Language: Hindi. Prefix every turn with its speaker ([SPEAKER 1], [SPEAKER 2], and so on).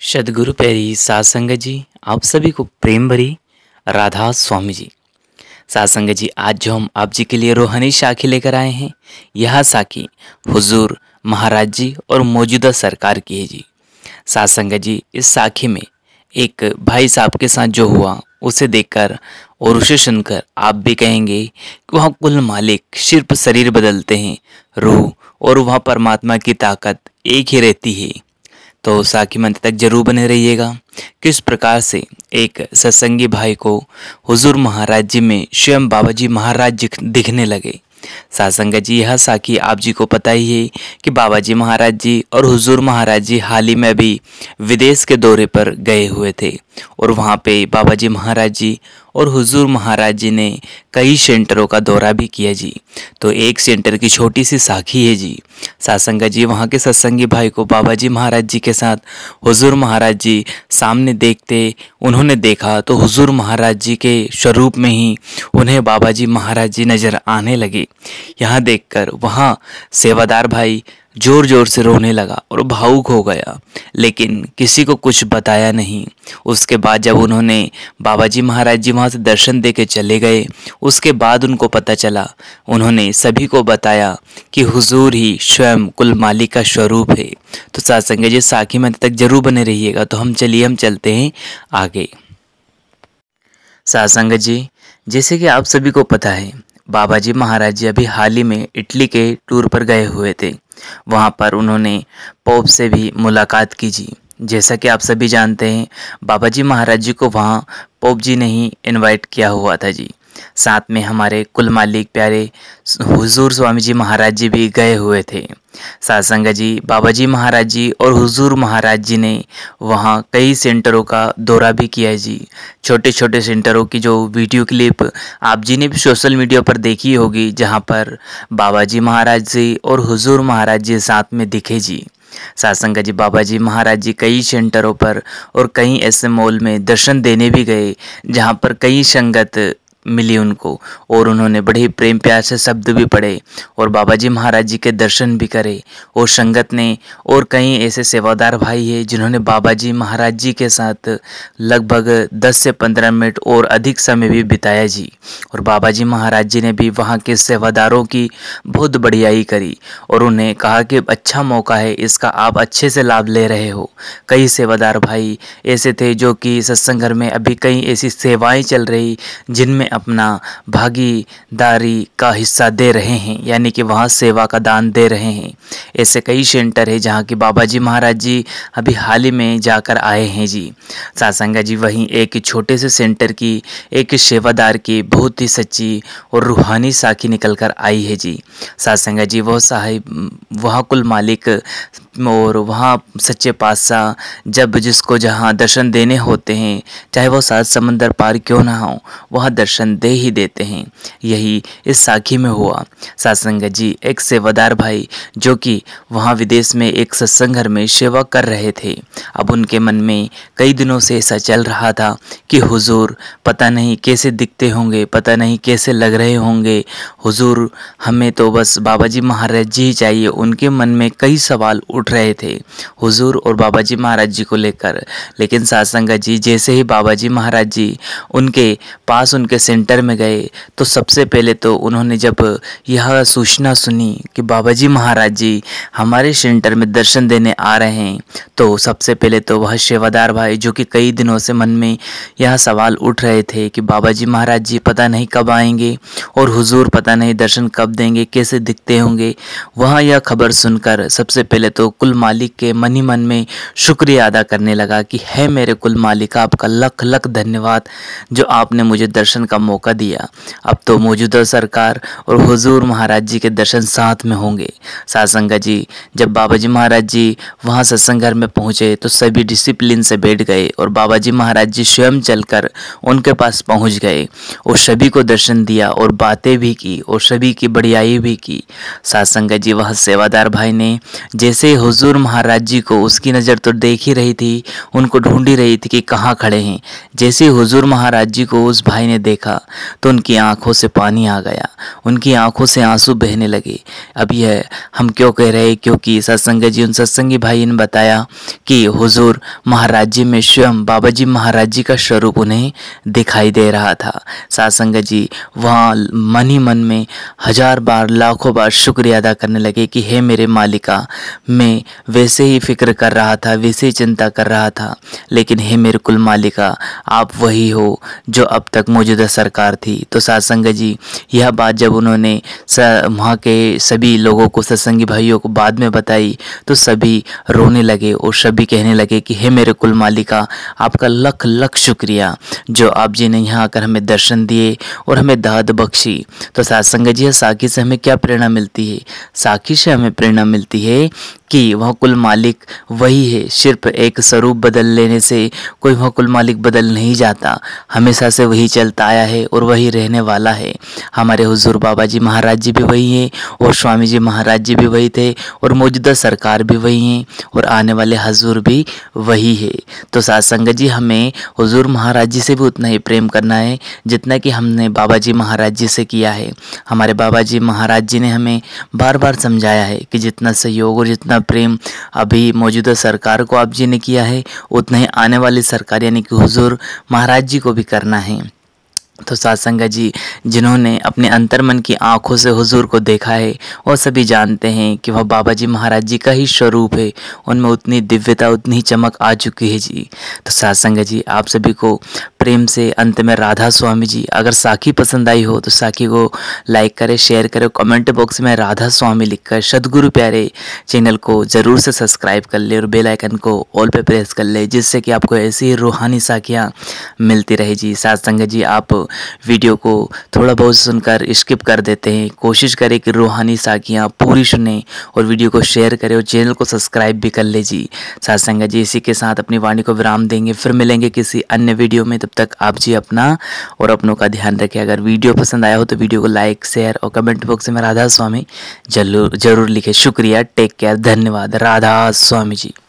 [SPEAKER 1] सद्गुरु प्यारी साध संगत जी, आप सभी को प्रेम भरी राधा स्वामी जी। साध संगत जी, आज जो हम आप जी के लिए रूहानी साखी लेकर आए हैं, यह साखी हुजूर महाराज जी और मौजूदा सरकार की है जी। साध संगत जी, इस साखी में एक भाई साहब के साथ जो हुआ उसे देखकर और उसे सुनकर आप भी कहेंगे कि वहाँ कुल मालिक सिर्फ शरीर बदलते हैं, रूह और वहाँ परमात्मा की ताकत एक ही रहती है। तो साखी में अंत तक जरूर बने रहिएगा। किस प्रकार से एक सत्संगी भाई को हुजूर महाराज जी में स्वयं बाबा जी महाराज दिखने लगे। साध संगत जी, यह साखी आप जी को पता ही है कि बाबा जी महाराज जी और हुजूर महाराज जी हाल ही में अभी विदेश के दौरे पर गए हुए थे और वहाँ पे बाबा जी महाराज जी और हुजूर महाराज जी ने कई सेंटरों का दौरा भी किया जी। तो एक सेंटर की छोटी सी साखी है जी। साध संगत जी, वहाँ के सत्संगी भाई को बाबा जी महाराज जी के साथ हुजूर महाराज जी सामने देखते उन्होंने देखा तो हुजूर महाराज जी के स्वरूप में ही उन्हें बाबा जी महाराज जी नजर आने लगे। यहाँ देखकर वहाँ सेवादार भाई जोर जोर से रोने लगा और भावुक हो गया, लेकिन किसी को कुछ बताया नहीं। उसके बाद जब उन्होंने बाबा जी महाराज जी वहाँ से दर्शन दे के चले गए, उसके बाद उनको पता चला, उन्होंने सभी को बताया कि हुजूर ही स्वयं कुल मालिक का स्वरूप है। तो साथ संगत जी, साखी में अंत तक जरूर बने रहिएगा। तो हम चलते हैं आगे। साथ संगत जी, जैसे कि आप सभी को पता है, बाबा जी महाराज जी अभी हाल ही में इटली के टूर पर गए हुए थे। वहाँ पर उन्होंने पोप से भी मुलाकात की जी। जैसा कि आप सभी जानते हैं, बाबा जी महाराज जी को वहाँ पोप जी ने ही इनवाइट किया हुआ था जी। साथ में हमारे कुल मालिक प्यारे हुजूर स्वामी जी महाराज जी भी गए हुए थे। साध संगत जी, बाबा जी महाराज जी और हुजूर महाराज जी ने वहाँ कई सेंटरों का दौरा भी किया है जी। छोटे छोटे सेंटरों की जो वीडियो क्लिप आप जी ने भी सोशल मीडिया पर देखी होगी, जहाँ पर बाबा जी महाराज जी और हुजूर महाराज जी साथ में दिखे जी। साध संगत जी, बाबा जी महाराज जी कई सेंटरों पर और कई ऐसे मॉल में दर्शन देने भी गए, जहाँ पर कई संगत मिली उनको और उन्होंने बड़े प्रेम प्यार से शब्द भी पढ़े और बाबा जी महाराज जी के दर्शन भी करे। और संगत ने और कई ऐसे सेवादार भाई हैं जिन्होंने बाबा जी महाराज जी के साथ लगभग 10 से 15 मिनट और अधिक समय भी बिताया जी। और बाबा जी महाराज जी ने भी वहाँ के सेवादारों की बहुत बढ़ियाई करी और उन्हें कहा कि अच्छा मौका है, इसका आप अच्छे से लाभ ले रहे हो। कई सेवादार भाई ऐसे थे जो कि सत्संग घर में अभी कई ऐसी सेवाएं चल रही जिनमें अपना भागीदारी का हिस्सा दे रहे हैं, यानी कि वहाँ सेवा का दान दे रहे हैं। ऐसे कई सेंटर है जहाँ कि बाबा जी महाराज जी अभी हाल ही में जाकर आए हैं जी। साध संगत जी, वहीं एक छोटे से सेंटर की एक सेवादार की बहुत ही सच्ची और रूहानी साखी निकल कर आई है जी। साध संगत जी, वो साहिब वहाँ कुल मालिक और वहाँ सच्चे पातशाह जब जिसको जहाँ दर्शन देने होते हैं, चाहे वो 7 समंदर पार क्यों ना हो, वहाँ दर्शन दे ही देते हैं। यही इस साखी में हुआ। साध संगत जी, एक सेवादार भाई जो कि वहाँ विदेश में एक सत्संग घर में सेवा कर रहे थे, अब उनके मन में कई दिनों से ऐसा चल रहा था कि हुजूर पता नहीं कैसे दिखते होंगे, पता नहीं कैसे लग रहे होंगे, हुजूर हमें तो बस बाबा जी महाराज जी ही चाहिए। उनके मन में कई सवाल उठ रहे थे हुजूर और बाबा जी महाराज जी को लेकर। लेकिन साध संगत जी, जैसे ही बाबा जी महाराज जी उनके पास उनके सेंटर में गए तो सबसे पहले तो उन्होंने जब यह सूचना सुनी कि बाबा जी महाराज जी हमारे सेंटर में दर्शन देने आ रहे हैं, तो सबसे पहले तो वह सेवादार भाई जो कि कई दिनों से मन में यह सवाल उठ रहे थे कि बाबा जी महाराज जी पता नहीं कब आएंगे और हुजूर पता नहीं दर्शन कब देंगे, कैसे दिखते होंगे, वहाँ यह खबर सुनकर सबसे पहले तो कुल मालिक के मन ही मन में शुक्रिया अदा करने लगा कि है मेरे कुल मालिक, आपका लख लख धन्यवाद जो आपने मुझे दर्शन का मौका दिया। अब तो मौजूदा सरकार और हुजूर महाराज जी के दर्शन साथ में होंगे। साध संगत जी, जब बाबा जी महाराज जी वहाँ सत्संग घर में पहुँचे तो सभी डिसिप्लिन से बैठ गए और बाबा जी महाराज जी स्वयं चलकर उनके पास पहुँच गए और सभी को दर्शन दिया और बातें भी की और सभी की बढ़ियाई भी की। साध संगत जी, वह सेवादार भाई ने जैसे हुजूर महाराज जी को, उसकी नज़र तो देख ही रही थी, उनको ढूंढ ही रही थी कि कहाँ खड़े हैं। जैसे हुजूर महाराज जी को उस भाई ने देखा देखा तो उनकी आंखों से पानी आ गया, उनकी आंखों से आंसू बहने लगे। अब यह हम क्यों कह रहे हैं, क्योंकि सत्संग जी, उन सत्संगी भाई ने बताया कि हुजूर महाराज जी में स्वयं बाबा जी महाराज जी का स्वरूप उन्हें दिखाई दे रहा था। सत्संग जी वहाँ मन ही मन में हजार बार लाखों बार शुक्रिया अदा करने लगे कि हे मेरे मालिका, मैं वैसे ही फिक्र कर रहा था, वैसे ही चिंता कर रहा था, लेकिन हे मेरे कुल मालिका, आप वही हो जो अब तक मौजूदा सरकार थी। तो सत्संग जी यह बात जब उन्होंने वहाँ के सभी लोगों को, सत्संगी भाइयों को बाद में बताई तो सभी रोने लगे और सभी कहने लगे कि हे मेरे कुल मालिका, आपका लख लख शुक्रिया जो आप जी ने यहाँ आकर हमें दर्शन दिए और हमें दाद बख्शी। तो सत्संग जी साखी से हमें क्या प्रेरणा मिलती है? साखी से हमें प्रेरणा मिलती है कि वह कुल मालिक वही है। सिर्फ एक स्वरूप बदल लेने से कोई वह कुल मालिक बदल नहीं जाता, हमेशा से वही चलता आया है और वही रहने वाला है। हमारे हुजूर बाबा जी महाराज जी भी वही हैं और स्वामी जी महाराज जी भी वही थे और मौजूदा सरकार भी वही हैं और आने वाले हुजूर भी वही है। तो सत्संग जी हमें हुजूर महाराज जी से भी उतना ही प्रेम करना है जितना कि हमने बाबा जी महाराज जी से किया है। हमारे बाबा जी महाराज जी ने हमें बार बार समझाया है कि जितना सहयोग और जितना प्रेम अभी मौजूदा सरकार को आप जी ने किया है, उतना ही आने वाली सरकार यानी कि हुजूर महाराज जी को भी करना है। तो सत्संग जी जिन्होंने अपने अंतर्मन की आंखों से हुजूर को देखा है वो सभी जानते हैं कि वह बाबा जी महाराज जी का ही स्वरूप है, उनमें उतनी दिव्यता, उतनी चमक आ चुकी है जी। तो सत्संग जी आप सभी को प्रेम से अंत में राधा स्वामी जी, अगर साखी पसंद आई हो तो साखी को लाइक करें, शेयर करें, कमेंट बॉक्स में राधा स्वामी लिखकर सदगुरु प्यारे चैनल को ज़रूर से सब्सक्राइब कर ले और बेल आइकन को ऑल पे प्रेस कर ले, जिससे कि आपको ऐसी रूहानी साखियाँ मिलती रहे जी। सत्संग जी आप वीडियो को थोड़ा बहुत सुनकर स्किप कर देते हैं, कोशिश करें कि रूहानी साखियाँ पूरी सुने और वीडियो को शेयर करें और चैनल को सब्सक्राइब भी कर ले जी। सत्संग जी इसी के साथ अपनी वाणी को विराम देंगे, फिर मिलेंगे किसी अन्य वीडियो में। तब तक आप जी अपना और अपनों का ध्यान रखें। अगर वीडियो पसंद आया हो तो वीडियो को लाइक, शेयर और कमेंट बॉक्स में राधा स्वामी जरूर लिखें। शुक्रिया, टेक केयर, धन्यवाद, राधा स्वामी जी।